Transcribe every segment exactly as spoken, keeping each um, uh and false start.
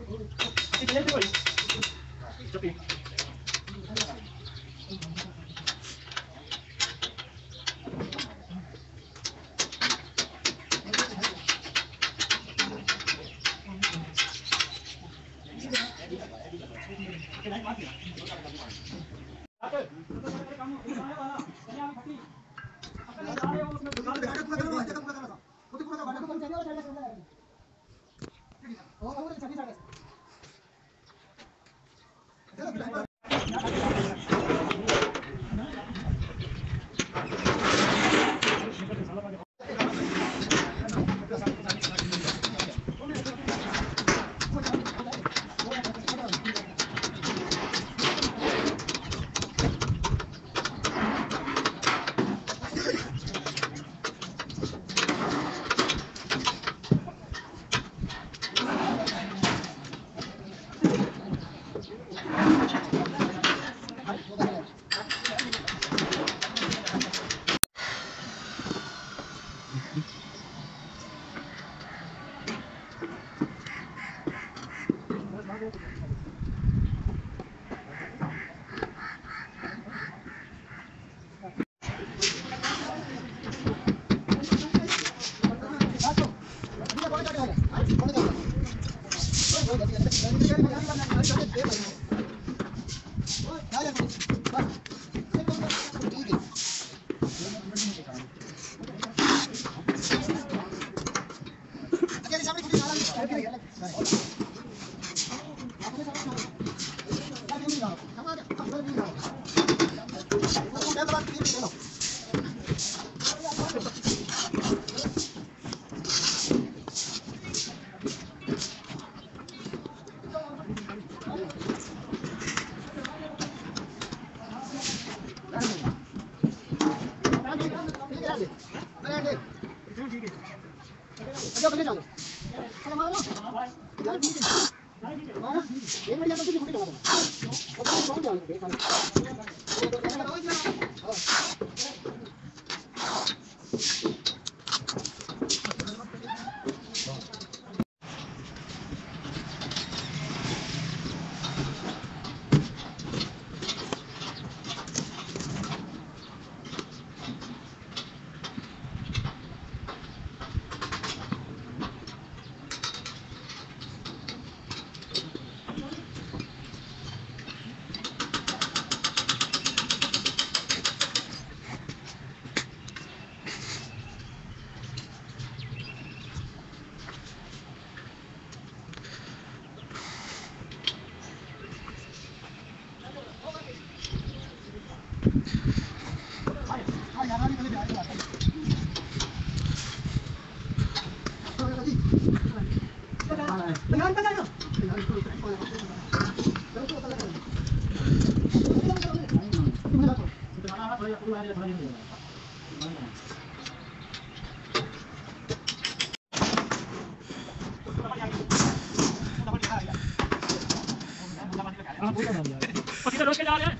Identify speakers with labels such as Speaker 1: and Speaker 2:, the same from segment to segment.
Speaker 1: रोज के जा रहे हैं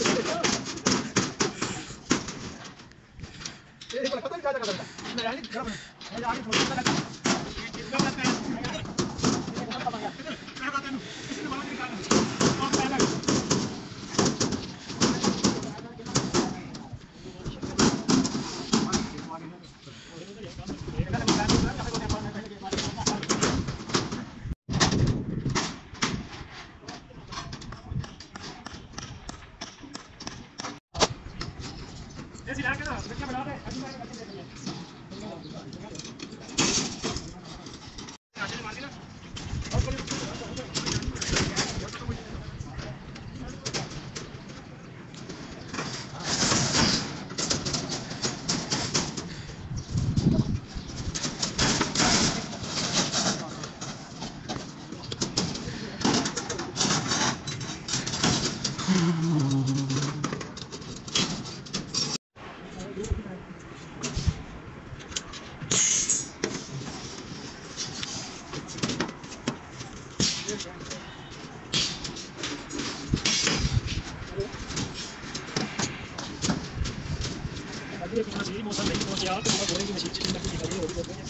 Speaker 1: ये पता नहीं क्या करता है मैं यानी खराब है यानी थोड़ा सा लगा कितना लगता है क्या पता है क्या बात है इसने बात निकाला और पहला ऐसे ला के ना बच्चे बना दे अभी मैं बच्चे देख लिया आगे मार देना और कोई ये मौसम नहीं पहुंच गया तो बोलने की मशीन चलने की